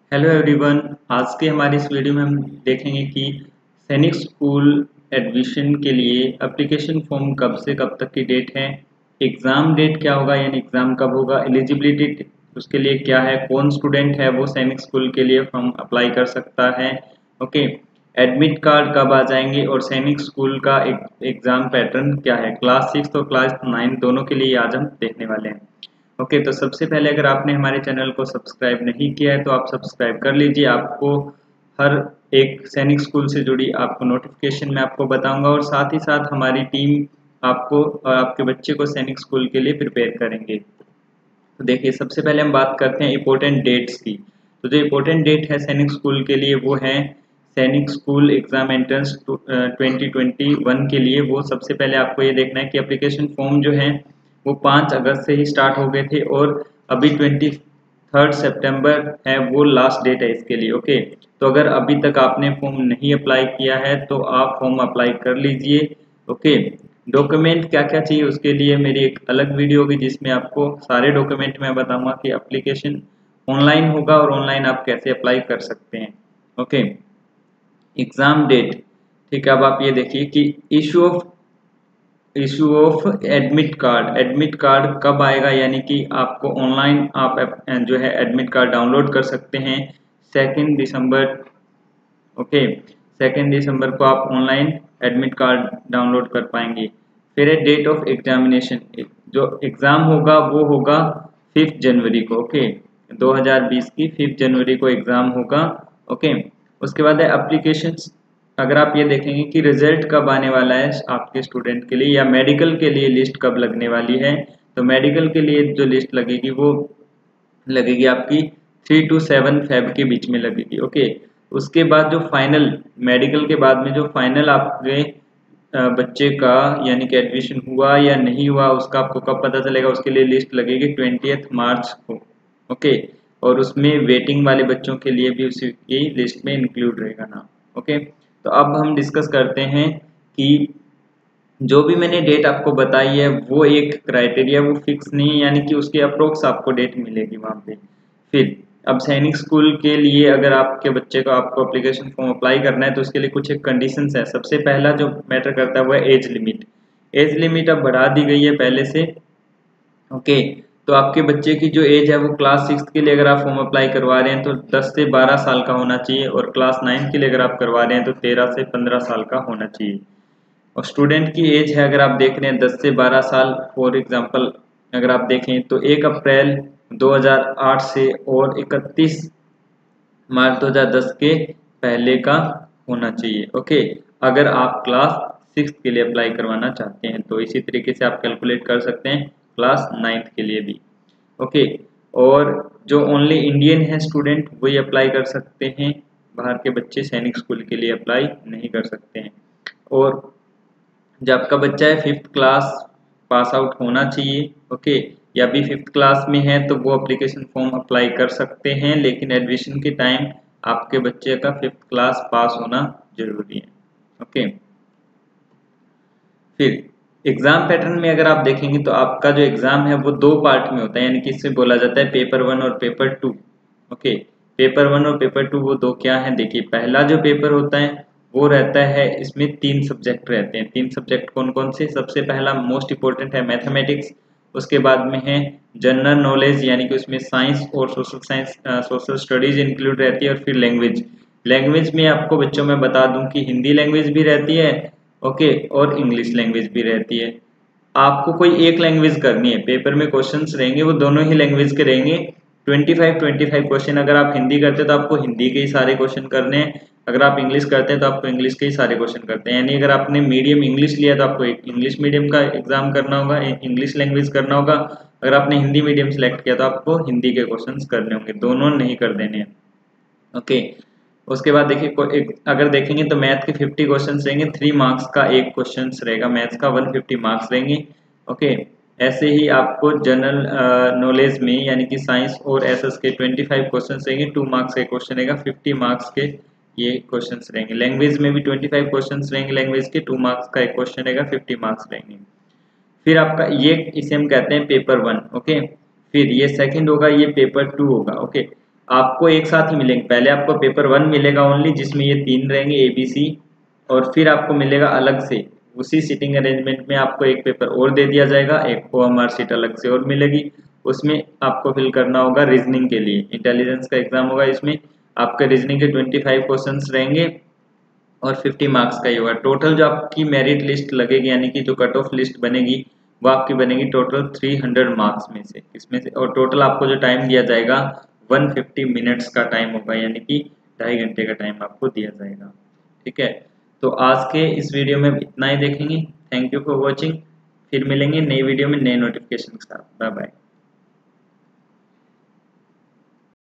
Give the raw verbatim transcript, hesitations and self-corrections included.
Hello everyone. आज के हमारे इस वीडियो में हम देखेंगे कि सैनिक स्कूल एडमिशन के लिए एप्लीकेशन फॉर्म कब से कब तक की डेट है, एग्ज़ाम डेट क्या होगा यानी एग्ज़ाम कब होगा, एलिजिबिलिटी उसके लिए क्या है, कौन स्टूडेंट है वो सैनिक स्कूल के लिए फॉर्म अप्लाई कर सकता है, ओके, एडमिट कार्ड कब आ जाएंगे और सैनिक स्कूल का एक एग्ज़ाम पैटर्न क्या है, क्लास सिक्स और क्लास नाइन दोनों के लिए आज हम देखने वाले हैं। ओके okay, तो सबसे पहले अगर आपने हमारे चैनल को सब्सक्राइब नहीं किया है तो आप सब्सक्राइब कर लीजिए। आपको हर एक सैनिक स्कूल से जुड़ी आपको नोटिफिकेशन मैं आपको बताऊंगा और साथ ही साथ हमारी टीम आपको और आपके बच्चे को सैनिक स्कूल के लिए प्रिपेयर करेंगे। तो देखिए, सबसे पहले हम बात करते हैं इंपॉर्टेंट डेट्स की। तो जो इंपॉर्टेंट डेट है सैनिक स्कूल के लिए वो है Sainik school exam entrance twenty twenty one के लिए। वो सबसे पहले आपको ये देखना है कि एप्लीकेशन फॉर्म जो है वो पाँच अगस्त से ही स्टार्ट हो गए थे और अभी ट्वेंटी थर्ड सेप्टेम्बर है वो लास्ट डेट है इसके लिए। ओके, तो अगर अभी तक आपने फॉर्म नहीं अप्लाई किया है तो आप फॉर्म अप्लाई कर लीजिए। ओके, डॉक्यूमेंट क्या क्या चाहिए उसके लिए मेरी एक अलग वीडियो होगी जिसमें आपको सारे डॉक्यूमेंट मैं बताऊंगा कि एप्लीकेशन ऑनलाइन होगा और ऑनलाइन आप कैसे अप्लाई कर सकते हैं। ओके, एग्जाम डेट, ठीक है। अब आप ये देखिए कि issue of issue of admit card, admit card कब आएगा, यानी कि आपको ऑनलाइन आप जो है एडमिट कार्ड डाउनलोड कर सकते हैं सेकेंड दिसंबर। ओके, सेकेंड दिसंबर को आप ऑनलाइन एडमिट कार्ड डाउनलोड कर पाएंगे। फिर है डेट ऑफ एग्जामिनेशन, जो एग्ज़ाम होगा वो होगा फिफ्थ जनवरी को। ओके, दो हज़ार बीस की फिफ्थ जनवरी को एग्ज़ाम होगा। ओके, उसके बाद है एप्लीकेशन। अगर आप ये देखेंगे कि रिजल्ट कब आने वाला है आपके स्टूडेंट के लिए या मेडिकल के लिए लिस्ट कब लगने वाली है, तो मेडिकल के लिए जो लिस्ट लगेगी वो लगेगी आपकी थ्री टू सेवन फेब के बीच में लगेगी। ओके, उसके बाद जो फाइनल मेडिकल के बाद में जो फाइनल आपके बच्चे का यानी कि एडमिशन हुआ या नहीं हुआ उसका आपको कब पता चलेगा, उसके लिए लिस्ट लगेगी ट्वेंटियथ मार्च को। ओके, और उसमें वेटिंग वाले बच्चों के लिए भी उसी की लिस्ट में इंक्लूड रहेगा नाम। ओके, तो अब हम डिस्कस करते हैं कि जो भी मैंने डेट आपको बताई है वो एक क्राइटेरिया, वो फिक्स नहीं है, यानी कि उसके अप्रोक्स आपको डेट मिलेगी वहाँ पे। फिर अब सैनिक स्कूल के लिए अगर आपके बच्चे को आपको एप्लीकेशन फॉर्म अप्लाई करना है तो उसके लिए कुछ एक कंडीशंस है। सबसे पहला जो मैटर करता है वो है एज लिमिट। एज लिमिट अब बढ़ा दी गई है पहले से। ओके, तो आपके बच्चे की जो एज है वो क्लास सिक्स के लिए अगर आप फॉर्म अप्लाई करवा रहे हैं तो दस से बारह साल का होना चाहिए और क्लास नाइन के लिए अगर आप करवा रहे हैं तो तेरह से पंद्रह साल का होना चाहिए। और स्टूडेंट की एज है अगर आप देख रहे हैं दस से बारह साल, फॉर एग्जांपल अगर आप देखें तो एक अप्रैल दो हज़ार आठ से और इकतीस मार्च दो हज़ार दस के पहले का होना चाहिए। ओके, अगर आप क्लास सिक्स के लिए अप्लाई करवाना चाहते हैं तो इसी तरीके से आप कैलकुलेट कर सकते हैं क्लास नाइन्थ के लिए भी। ओके, और जो ओनली इंडियन है स्टूडेंट वही अप्लाई कर सकते हैं, बाहर के बच्चे सैनिक स्कूल के लिए अप्लाई नहीं कर सकते हैं। और जब आपका बच्चा है फिफ्थ क्लास पास आउट होना चाहिए। ओके, या भी फिफ्थ क्लास में है तो वो एप्लीकेशन फॉर्म अप्लाई कर सकते हैं, लेकिन एडमिशन के टाइम आपके बच्चे का फिफ्थ क्लास पास होना जरूरी है। ओके, फिर एग्जाम पैटर्न में अगर आप देखेंगे तो आपका जो एग्जाम है वो दो पार्ट में होता है, यानी कि इससे बोला जाता है पेपर वन और paper two. Okay, paper one और पेपर टू वो दो क्या है, देखिए पहला जो पेपर होता है वो रहता है, इसमें तीन सब्जेक्ट रहते हैं। तीन सब्जेक्ट कौन कौन से, सबसे पहला मोस्ट इंपोर्टेंट है मैथमेटिक्स, उसके बाद में है जनरल नॉलेज यानी कि उसमें साइंस और social science social studies include रहती है, और फिर लैंग्वेज। लैंग्वेज में आपको बच्चों में बता दूं कि हिंदी लैंग्वेज भी रहती है, ओके, और इंग्लिश लैंग्वेज भी रहती है। आपको कोई एक लैंग्वेज करनी है, पेपर में क्वेश्चंस रहेंगे वो दोनों ही लैंग्वेज के रहेंगे। Twenty five twenty five question, अगर आप हिंदी करते हैं तो आपको हिंदी के ही सारे क्वेश्चन करने हैं, अगर आप इंग्लिश करते हैं तो आपको इंग्लिश के ही सारे क्वेश्चन करते हैं। यानी अगर आपने मीडियम इंग्लिश लिया तो आपको इंग्लिश मीडियम का एग्जाम करना होगा, इंग्लिश लैंग्वेज करना होगा। अगर आपने हिंदी मीडियम सेलेक्ट किया तो आपको हिंदी के क्वेश्चन करने होंगे, दोनों नहीं कर देने हैं। ओके, उसके बाद देखिए अगर देखेंगे तो मैथ के फिफ्टी क्वेश्चन रहेंगे, थ्री मार्क्स का एक क्वेश्चन रहेगा, मैथ्स का वन फिफ्टी मार्क्स रहेंगे। ओके, ऐसे ही आपको जनरल नॉलेज में यानी कि साइंस और एसएस के पच्चीस क्वेश्चन रहेंगे, टू मार्क्स का क्वेश्चन रहेगा, फिफ्टी मार्क्स के ये क्वेश्चंस रहेंगे। लैंग्वेज में भी पच्चीस क्वेश्चंस रहेंगे, लैंग्वेज के टू मार्क्स का एक क्वेश्चन रहेगा, फिफ्टी मार्क्स रहेंगे। फिर आपका ये इसे हम कहते हैं पेपर वन। ओके, फिर ये सेकंड होगा, ये पेपर टू होगा। ओके, आपको एक साथ ही मिलेंगे। पहले आपको पेपर वन मिलेगा ओनली, जिसमें ये तीन रहेंगे ए बी सी, और फिर आपको मिलेगा अलग से उसी सीटिंग अरेंजमेंट में आपको एक पेपर और दे दिया जाएगा, एक ओ एम आर सीट अलग से और मिलेगी। उसमें आपको फिल करना होगा रीजनिंग के लिए, इंटेलिजेंस का एग्जाम होगा। इसमें आपके रीजनिंग के ट्वेंटी फाइव क्वेश्चंस रहेंगे और फिफ्टी मार्क्स का ही होगा। टोटल जो आपकी मेरिट लिस्ट लगेगी, यानी कि जो कट ऑफ लिस्ट बनेगी, वो आपकी बनेगी टोटल थ्री हंड्रेड मार्क्स में से, इसमें से। और टोटल आपको जो टाइम दिया जाएगा वन फिफ्टी मिनट्स का टाइम होगा, यानी कि ढाई घंटे का टाइम आपको दिया जाएगा। ठीक है, तो आज के इस वीडियो में इतना ही देखेंगे। Thank you for watching. फिर मिलेंगे नई वीडियो में नए नोटिफिकेशन के साथ। Bye bye.